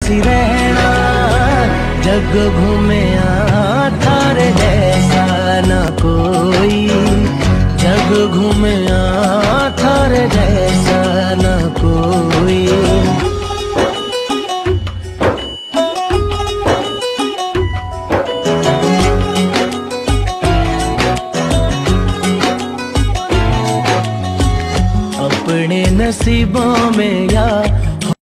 सी रहना जग घूमया थारे जैसा न कोई, जग घूमया थारे जैसा न कोई। अपने नसीबों में या